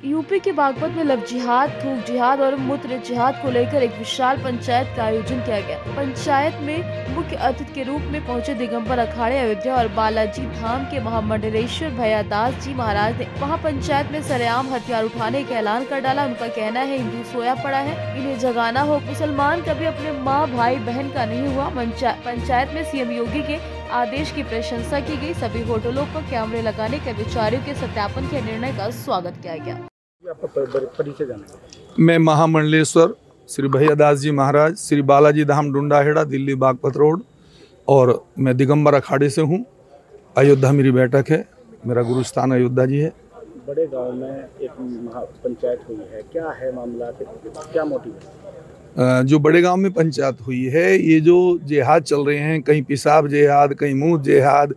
UP के बागपत में love जिहाद, थूक जिहाद और मूत्र जिहाद को लेकर एक विशाल पंचायत का आयोजन किया गया। पंचायत में मुख्य अतिथि के रूप में पहुंचे दिगंबर अखाड़े अयोध्या और बालाजी धाम के महामंडलेश्वर भैयादास जी महाराज ने वहां पंचायत में सरेआम हथियार उठाने का ऐलान कर डाला। उनका कहना है हिंदू सोया पड़ा है, इन्हें जगाना हो। मुसलमान कभी अपने माँ भाई बहन का नहीं हुआ। पंचायत में सीएम योगी के आदेश की प्रशंसा की गई। सभी होटलों पर कैमरे लगाने कर्मचारियों के सत्यापन के निर्णय का स्वागत किया गया। परिचय जाने मैं महामंडलेश्वर श्री भैयादास जी महाराज, श्री बालाजी धाम डुंडाहेड़ा, दिल्ली बागपत रोड, और मैं दिगंबर अखाड़े से हूँ। अयोध्या मेरी बैठक है, मेरा गुरुस्थान अयोध्या जी है। बड़े गांव में एक पंचायत हुई है, क्या है मामला, क्या मोटिव है? जो बड़े गांव में पंचायत हुई है, ये जो जिहाद चल रहे हैं, कहीं पेशाब जिहाद, कहीं मुंह जिहाद,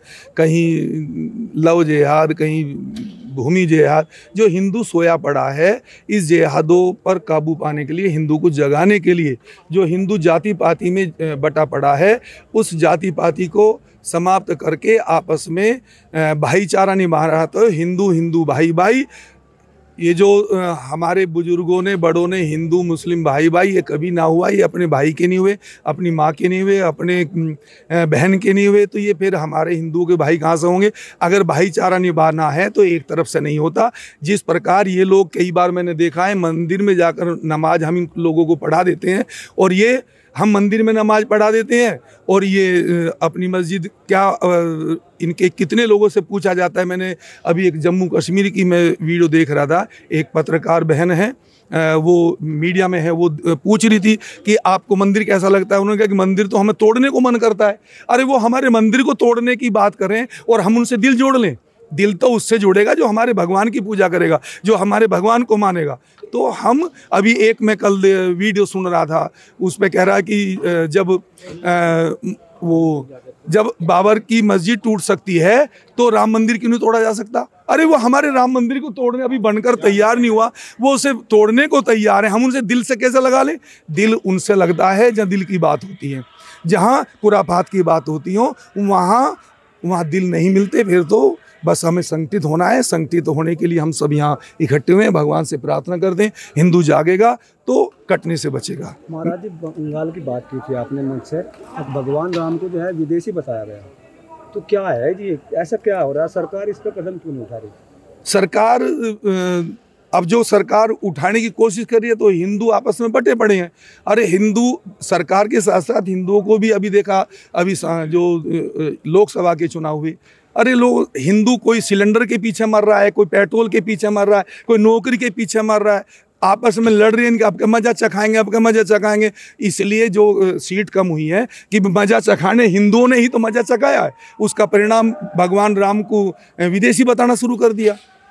कहीं लव जिहाद, कहीं भूमि जिहाद, जो हिंदू सोया पड़ा है, इस जिहादों पर काबू पाने के लिए, हिंदू को जगाने के लिए, जो हिंदू जाति पाति में बटा पड़ा है, उस जाति पाति को समाप्त करके आपस में भाईचारा निभा रहा। तो हिंदू हिंदू भाई भाई, ये जो हमारे बुजुर्गों ने, बड़ों ने हिंदू मुस्लिम भाई भाई, ये कभी ना हुआ। ये अपने भाई के नहीं हुए, अपनी माँ के नहीं हुए, अपने बहन के नहीं हुए, तो ये फिर हमारे हिंदुओं के भाई कहाँ से होंगे? अगर भाईचारा निभाना है तो एक तरफ से नहीं होता। जिस प्रकार ये लोग, कई बार मैंने देखा है, मंदिर में जाकर नमाज हम इन लोगों को पढ़ा देते हैं, और ये हम मंदिर में नमाज पढ़ा देते हैं, और ये अपनी मस्जिद, क्या इनके कितने लोगों से पूछा जाता है। मैंने अभी एक जम्मू कश्मीर की मैं वीडियो देख रहा था, एक पत्रकार बहन है, वो मीडिया में है, वो पूछ रही थी कि आपको मंदिर कैसा लगता है। उन्होंने कहा कि मंदिर तो हमें तोड़ने को मन करता है। अरे वो हमारे मंदिर को तोड़ने की बात करें और हम उनसे दिल जोड़ लें। दिल तो उससे जुड़ेगा जो हमारे भगवान की पूजा करेगा, जो हमारे भगवान को मानेगा। तो हम अभी एक, मैं कल वीडियो सुन रहा था, उस पे कह रहा है कि जब बाबर की मस्जिद टूट सकती है तो राम मंदिर क्यों नहीं तोड़ा जा सकता? अरे वो हमारे राम मंदिर को तोड़ने अभी बनकर तैयार नहीं हुआ, वो उसे तोड़ने को तैयार है। हम उनसे दिल से कैसे लगा लें? दिल उनसे लगता है जहाँ दिल की बात होती है, जहाँ खुराफात की बात होती हो, वहाँ दिल नहीं मिलते। फिर तो बस हमें संगठित होना है। संगठित होने के लिए हम सब यहाँ इकट्ठे हुए हैं। भगवान से प्रार्थना करते हैं, हिंदू जागेगा तो कटने से बचेगा। महाराज जी, बंगाल की बात की थी आपने मुझसे, अब भगवान राम को जो है विदेशी बताया गया, तो क्या है जी, ऐसा क्या हो रहा है? सरकार इस पर कदम क्यों नहीं उठा रही? सरकार अब जो सरकार उठाने की कोशिश कर रही है, तो हिंदू आपस में बटे पड़े हैं। अरे हिंदू, सरकार के साथ साथ हिंदुओं को भी, अभी देखा, अभी जो लोकसभा के चुनाव हुए, अरे लोग, हिंदू कोई सिलेंडर के पीछे मर रहा है, कोई पेट्रोल के पीछे मर रहा है, कोई नौकरी के पीछे मर रहा है, आपस में लड़ रहे हैं कि आपका मजा चखाएंगे, आपका मजा चखाएंगे। इसलिए जो सीट कम हुई है कि मजा चखाने हिंदुओं ने ही तो मजा चखाया है, उसका परिणाम भगवान राम को विदेशी बताना शुरू कर दिया।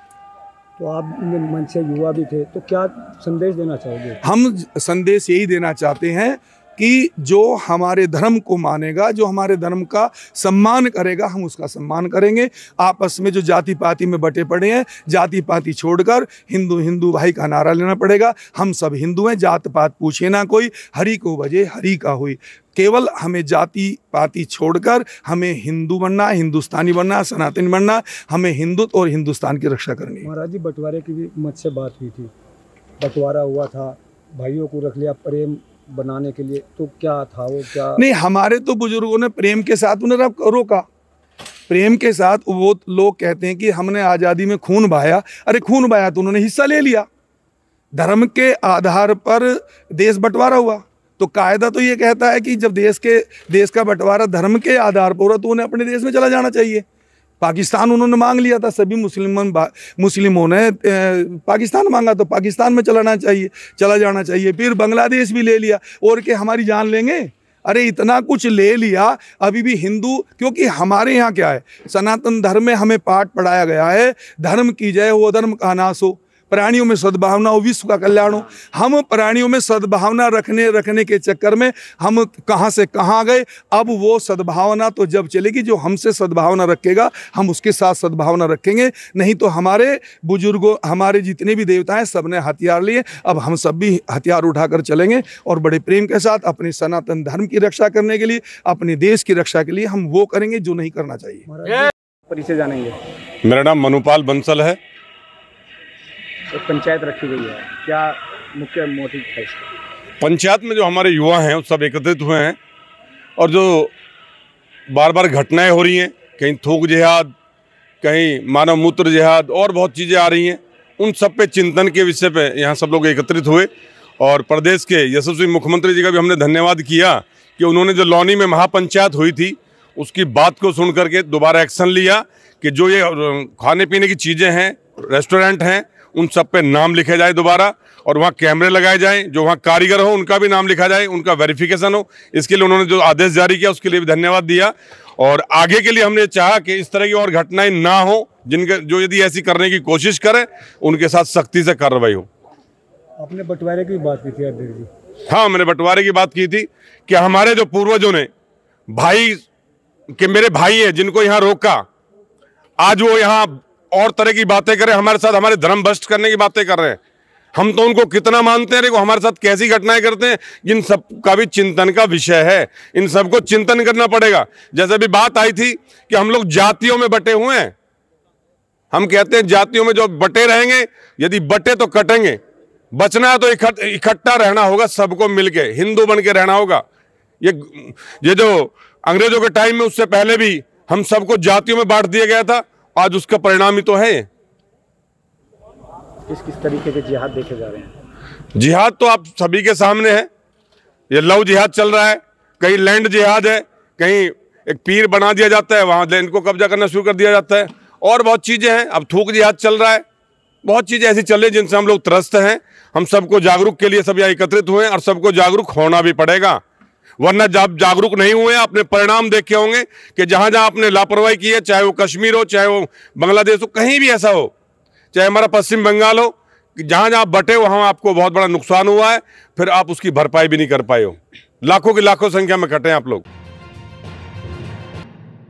तो आप मंच से युवा भी थे, तो क्या संदेश देना चाहोगे? हम संदेश यही देना चाहते हैं कि जो हमारे धर्म को मानेगा, जो हमारे धर्म का सम्मान करेगा, हम उसका सम्मान करेंगे। आपस में जो जाति पाति में बटे पड़े हैं, जाति पाति छोड़कर हिंदू हिंदू भाई का नारा लेना पड़ेगा। हम सब हिंदू हैं, जात पात पूछे ना कोई, हरि को भजे हरि का हुई। केवल हमें जाति पाति छोड़कर हमें हिंदू बनना, हिंदुस्तानी बनना, सनातनी बनना, हमें हिंदुत्व और हिंदुस्तान की रक्षा करनी है। महाराज जी, बंटवारे की भी मुझसे बात हुई थी, बंटवारा हुआ था, भाइयों को रख लिया प्रेम बनाने के लिए, तो क्या था वो? क्या नहीं, हमारे तो बुजुर्गों ने प्रेम के साथ उन्हें रोका। प्रेम के साथ वो लोग कहते हैं कि हमने आज़ादी में खून बहाया। अरे खून बहाया तो उन्होंने हिस्सा ले लिया। धर्म के आधार पर देश बंटवारा हुआ, तो कायदा तो ये कहता है कि जब देश का बंटवारा धर्म के आधार पर हो तो उन्हें अपने देश में चला जाना चाहिए। पाकिस्तान उन्होंने मांग लिया था, सभी मुस्लिमों ने पाकिस्तान मांगा, तो पाकिस्तान में चला जाना चाहिए। फिर बांग्लादेश भी ले लिया, और के हमारी जान लेंगे? अरे इतना कुछ ले लिया, अभी भी हिंदू, क्योंकि हमारे यहाँ क्या है, सनातन धर्म में हमें पाठ पढ़ाया गया है, धर्म की जय हो, अधर्म का नाश हो, प्राणियों में सद्भावना हो, विश्व का कल्याण हो। हम प्राणियों में सद्भावना रखने के चक्कर में हम कहाँ से कहाँ गए। अब वो सद्भावना तो जब चलेगी, जो हमसे सद्भावना रखेगा हम उसके साथ सद्भावना रखेंगे। नहीं तो हमारे बुजुर्गों, हमारे जितने भी देवता हैं, सब ने हथियार लिए। अब हम सब भी हथियार उठाकर चलेंगे, और बड़े प्रेम के साथ अपने सनातन धर्म की रक्षा करने के लिए, अपने देश की रक्षा के लिए हम वो करेंगे जो नहीं करना चाहिए। परिचय जानेंगे। मेरा नाम मनुपाल बंसल है। एक पंचायत रखी गई है, क्या मुख्य मोटिव है इसका? पंचायत में जो हमारे युवा हैं वो सब एकत्रित हुए हैं और जो बार बार घटनाएं हो रही हैं, कहीं थूक जिहाद, कहीं मानव मूत्र जिहाद और बहुत चीज़ें आ रही हैं, उन सब पे चिंतन के विषय पे यहाँ सब लोग एकत्रित हुए। और प्रदेश के यशस्वी मुख्यमंत्री जी का भी हमने धन्यवाद किया कि उन्होंने जो लौनी में महापंचायत हुई थी उसकी बात को सुन करके दोबारा एक्शन लिया कि जो ये खाने पीने की चीज़ें हैं, रेस्टोरेंट हैं, उन सब पे नाम लिखे जाए दोबारा और वहाँ कैमरे लगाए जाएं, जो वहाँ कारीगर हो उनका भी नाम लिखा जाए, उनका वेरिफिकेशन हो। इसके लिए उन्होंने जो आदेश जारी किया उसके लिए भी धन्यवाद दिया। और आगे के लिए हमने चाहा कि इस तरह की और घटनाएं ना हो, जिनके जो यदि ऐसी करने की कोशिश करें उनके साथ सख्ती से कार्रवाई हो। आपने बंटवारे की बात की थी अध्यक्ष जी। हाँ, मैंने बंटवारे की बात की थी कि हमारे जो पूर्वजों ने भाई कि मेरे भाई हैं जिनको यहाँ रोका, आज वो यहाँ और तरह की बातें करें, हमारे साथ हमारे धर्म भ्रष्ट करने की बातें कर रहे हैं। हम तो उनको कितना मानते हैं, लेकिन हमारे साथ कैसी घटनाएं करते हैं, इन सब का भी चिंतन का विषय है। इन सबको चिंतन करना पड़ेगा। जैसे अभी बात आई थी कि हम लोग जातियों में बटे हुए हैं, हम कहते हैं जातियों में जो बटे रहेंगे, यदि बटे तो कटेंगे। बचना है तो इकट्ठा रहना होगा, सबको मिलके हिंदू बन के रहना होगा। ये जो अंग्रेजों के टाइम में, उससे पहले भी हम सबको जातियों में बांट दिया गया था, आज उसका परिणाम ही तो है। किस तरीके के जिहाद देखे जा रहे हैं? जिहाद तो आप सभी के सामने है। ये लव जिहाद चल रहा है, कहीं लैंड जिहाद है, कहीं एक पीर बना दिया जाता है, वहां लैंड को कब्जा करना शुरू कर दिया जाता है, और बहुत चीजें हैं। अब थूक जिहाद चल रहा है, बहुत चीजें ऐसी चल रही जिनसे हम लोग त्रस्त हैं। हम सबको जागरूक के लिए सब यहाँ एकत्रित हुए और सबको जागरूक होना भी पड़ेगा, वरना जब जागरूक नहीं हुए अपने परिणाम देखे होंगे कि जहां जहां आपने लापरवाही की है, चाहे वो कश्मीर हो, चाहे वो बांग्लादेश हो, कहीं भी ऐसा हो, चाहे हमारा पश्चिम बंगाल हो, कि जहां जहां बटे वहां आपको बहुत बड़ा नुकसान हुआ है, फिर आप उसकी भरपाई भी नहीं कर पाए हो। लाखों की लाखों संख्या में कटे आप लोग।